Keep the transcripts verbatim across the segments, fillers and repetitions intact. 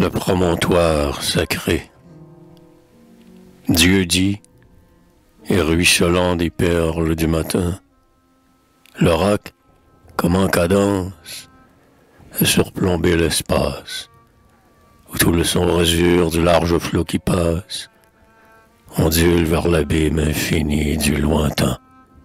le promontoire sacré. Dieu dit, et ruisselant des perles du matin, le roc, comme en cadence, a surplombé l'espace, où tout le sombre azur du large flot qui passe ondule vers l'abîme infini du lointain.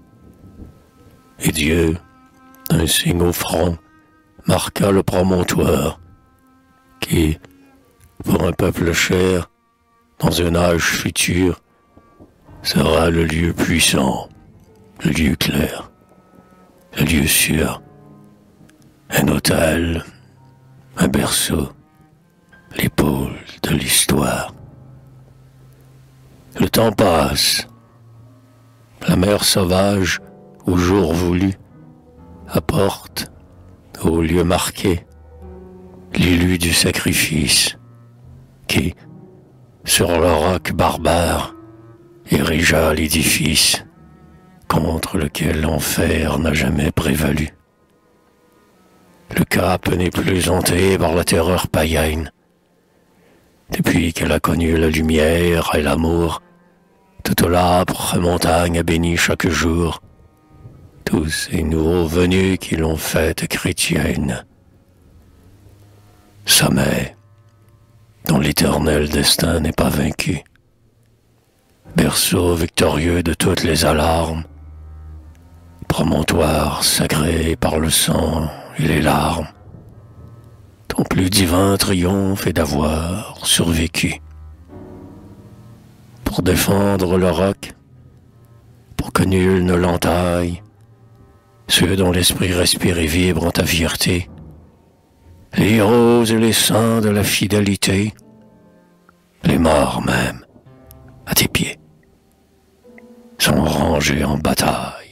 Et Dieu, d'un signe au front, marqua le promontoire, qui, pour un peuple cher, dans un âge futur, sera le lieu puissant, le lieu clair, le lieu sûr, un autel, un berceau, l'épaule de l'histoire. Le temps passe, la mer sauvage, au jour voulu, apporte, au lieu marqué, l'élu du sacrifice, qui, sur le roc barbare, érigea l'édifice contre lequel l'enfer n'a jamais prévalu. Le cap n'est plus hanté par la terreur païenne. Depuis qu'elle a connu la lumière et l'amour, toute l'âpre montagne a béni chaque jour tous ces nouveaux venus qui l'ont faite chrétienne. Sommet, dont l'éternel destin n'est pas vaincu. Berceau victorieux de toutes les alarmes, promontoire sacré par le sang et les larmes. Ton plus divin triomphe est d'avoir survécu. Pour défendre le roc, pour que nul ne l'entaille, ceux dont l'esprit respire et vibre en ta fierté, les héros et les saints de la fidélité, les morts même, à tes pieds, sont rangés en bataille.